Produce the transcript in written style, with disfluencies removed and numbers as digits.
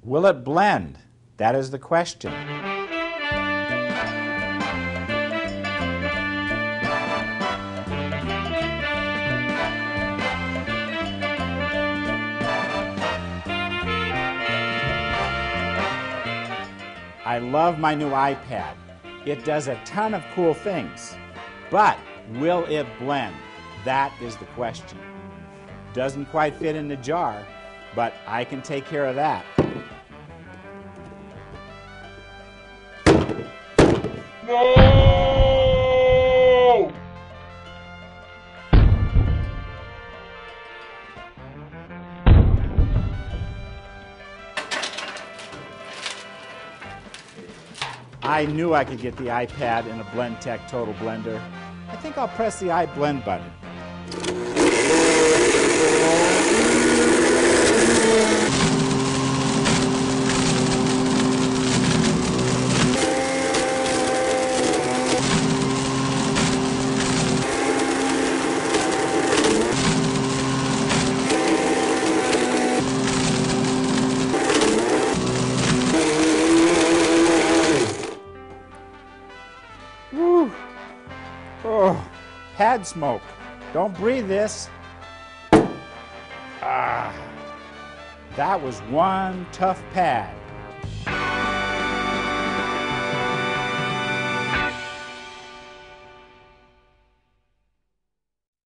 Will it blend? That is the question. I love my new iPad. It does a ton of cool things. But will it blend? That is the question. Doesn't quite fit in the jar, but I can take care of that. No! I knew I could get the iPad in a Blendtec Total Blender. I think I'll press the iBlend button. Woo. Oh, pad smoke. Don't breathe this. Ah, that was one tough pad.